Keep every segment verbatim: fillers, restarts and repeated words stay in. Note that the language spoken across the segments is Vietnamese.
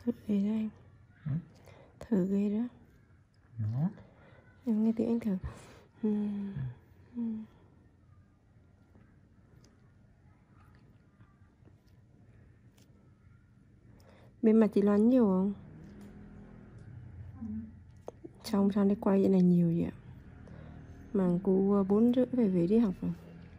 Thử ghê đó anh. Ừ? Thử ghê đó. Nó. Em nghe tiếng anh thử. uhm. Uhm. Bên mặt chị Loan nhiều không? Trong sang đây quay vậy này nhiều vậy ạ. Mà cô bốn rưỡi phải về đi học rồi.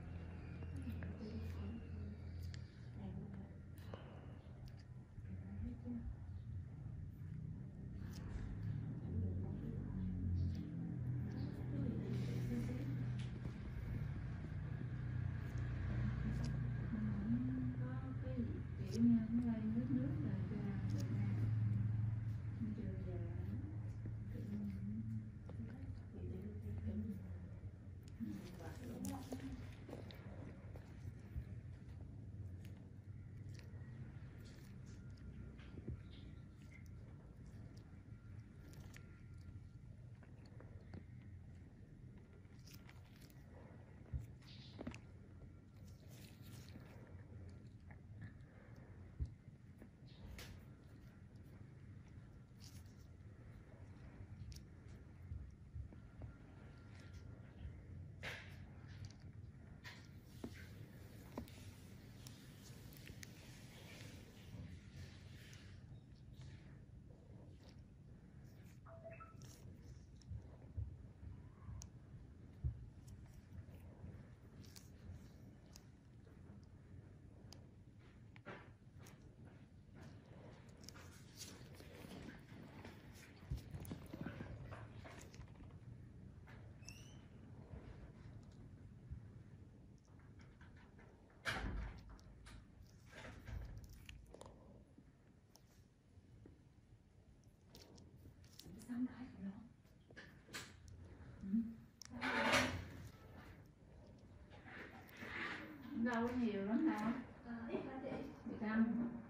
Đâu có nhiều lắm đâu. Ít hả chị? mười trăm.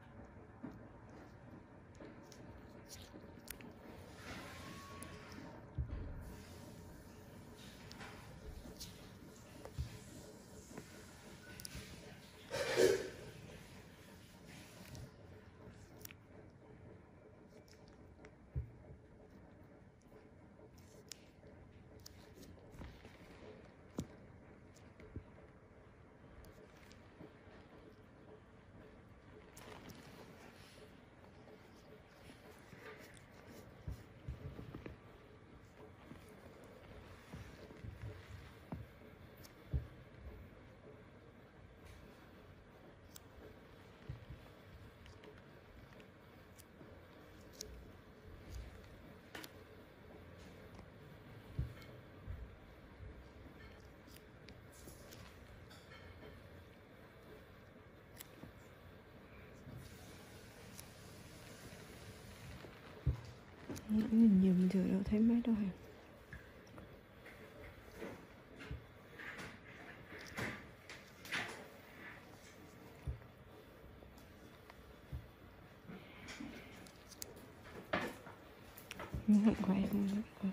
Nhìn nhiều mình giờ đâu thấy mấy đâu hả? Không quay không quay.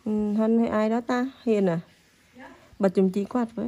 Ừ, Hân hay ai đó ta? Hiền à? Bật chùm chị quạt với.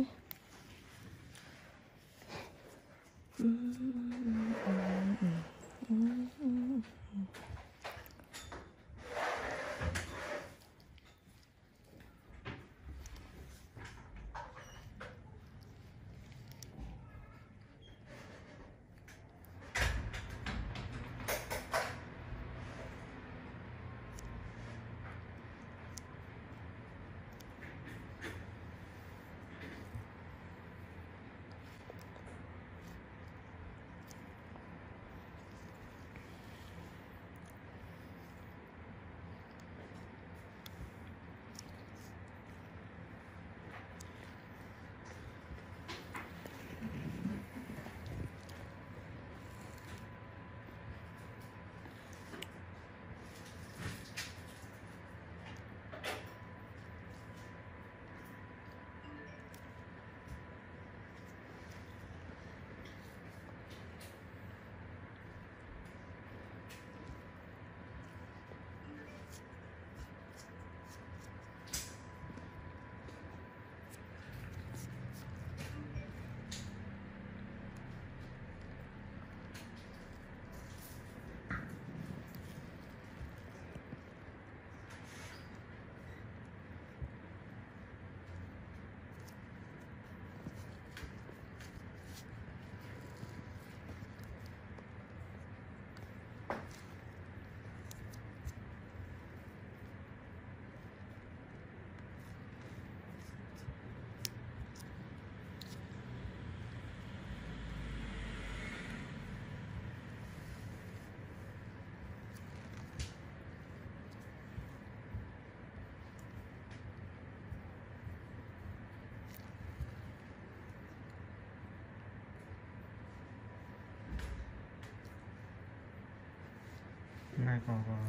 Nay còn còn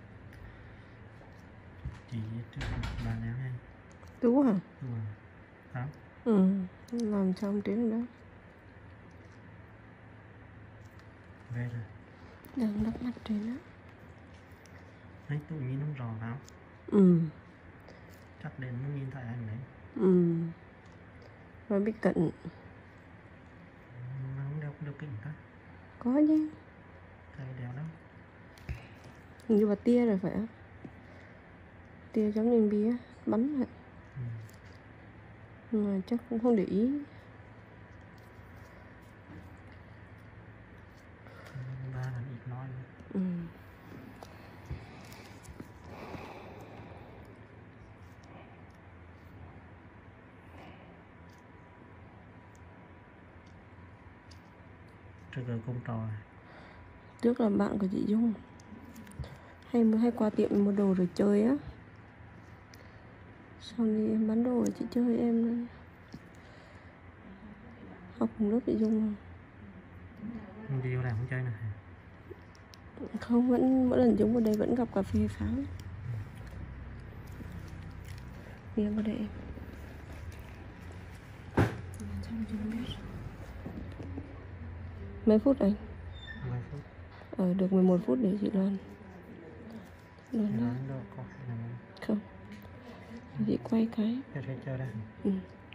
chị trước bà ném hay Tú hả? đúng rồi hả? Ừ, làm xong tiếng rồi đó. Về rồi Đang đắp mắt trên đó. thấy tụi nhìn nó rõ lắm. Ừ. Chắc đến nó nhìn thấy anh đấy. Ừ. Và bị cận. Nó không đeo đeo kính ta. Có chứ. Thấy đeo đâu. Hình như là tia rồi phải không? Tia giống như bia bắn vậy. Ừ. Nhưng mà chắc cũng không để ý. Ba là ít nói. Ừ. Trước giờ công trò. Trước là bạn của chị Dung hay hay qua tiệm mua đồ rồi chơi á, sau đi em bán đồ rồi chị chơi em nữa. Học cùng lớp chị Dung Không đi vô làm không chơi nè. không, vẫn mỗi lần Dung vào đây vẫn gặp cà phê sáng. Đi vào đây em. Mấy phút anh? mười phút. Ờ, được mười một phút để chị Loan. Loan Thì đó. nói đâu có phải là Không. Chị quay cái. cái sẽ chơi đây. Ừ.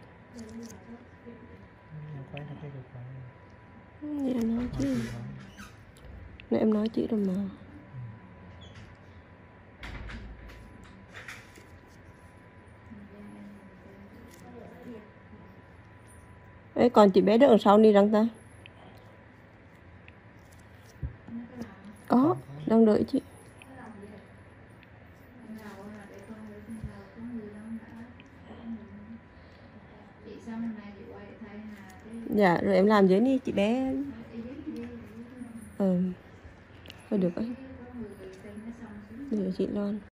Em quay nó cái được rồi. Nè em nói chứ. Nè em nói chị rồi mà. Ê, còn chị bé đợi ở sau đi đăng ta. Có, đang đợi chị. Dạ, rồi em làm dưới đi chị bé. Ừ. Thôi được ấy. Để chị Loan.